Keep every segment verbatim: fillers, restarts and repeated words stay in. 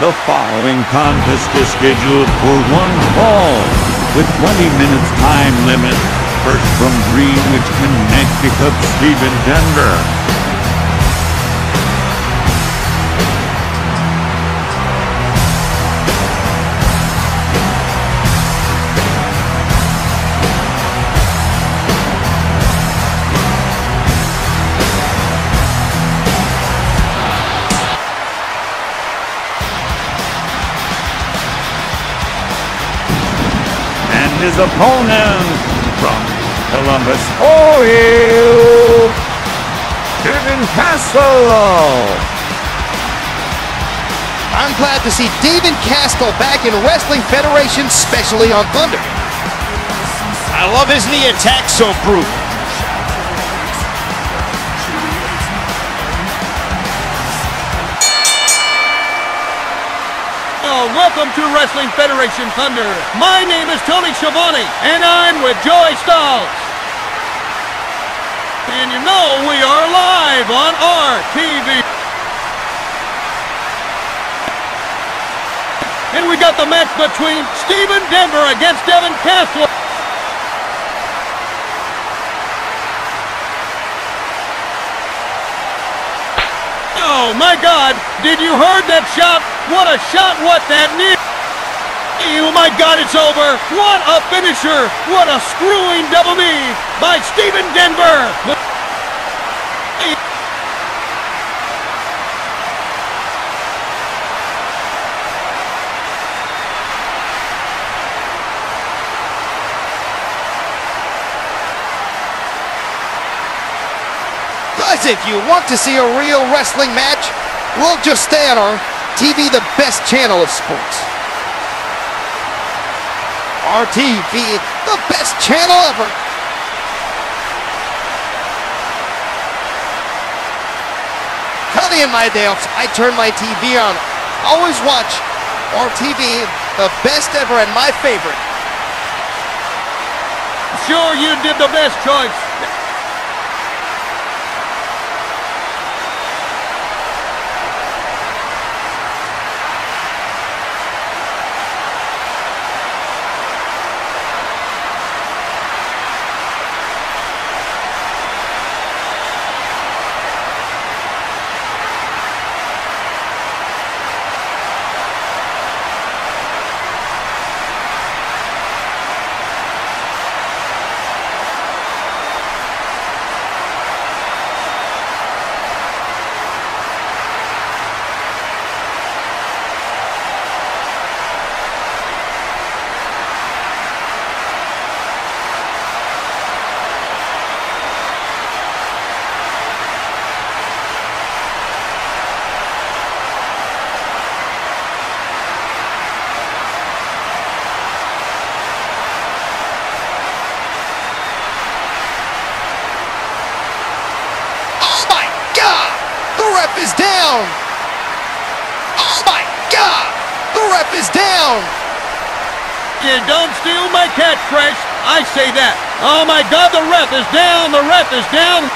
The following contest is scheduled for one fall, with twenty minutes time limit. First from Greenwich, Connecticut, Stephen Denver. His opponent from Columbus, Ohio, Devin Castle. I'm glad to see David Castle back in Wrestling Federation, especially on Thunder. I love his knee attack, so brutal. Welcome to Wrestling Federation Thunder. My name is Tony Schiavone, and I'm with Joey Styles. And you know we are live on R T V. And we got the match between Stephen Denver against Devin Castle. Oh my God, did you heard that shot? What a shot, what that knee. Oh my God, it's over. What a finisher. What a screwing double knee by Stephen Denver. Guys, if you want to see a real wrestling match, we'll just stay on our T V, the best channel of sports. R T V, the best channel ever. Cutting in my day offs, I turn my T V on. Always watch R T V, the best ever and my favorite. Sure, you did the best choice. Is down. Oh my God! The ref is down. You don't steal my catchphrase. I say that. Oh my God! The ref is down. The ref is down.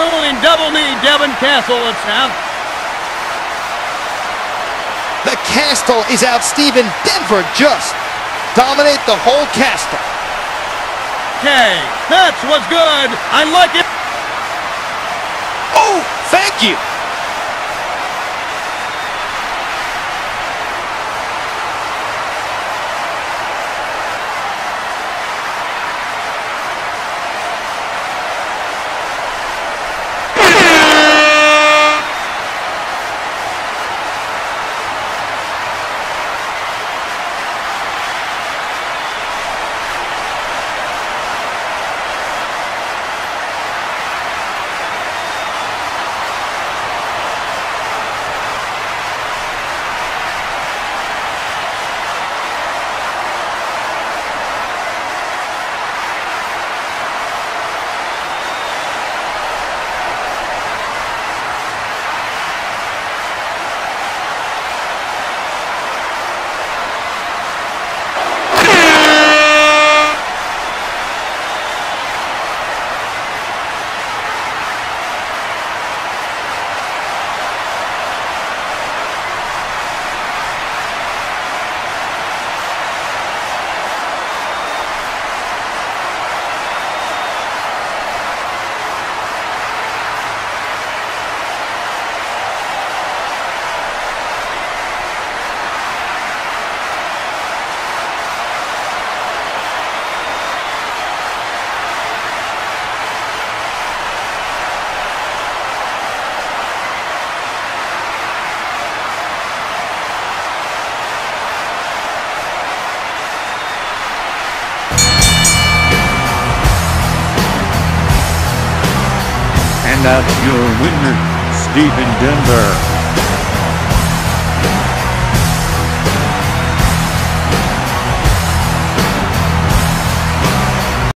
screwing double knee Devin Castle at South. The Castle is out. Steven Denver just dominate the whole Castle. Okay, that's what's good. I like it. Oh, thank you. And that's your winner, Steven Denver.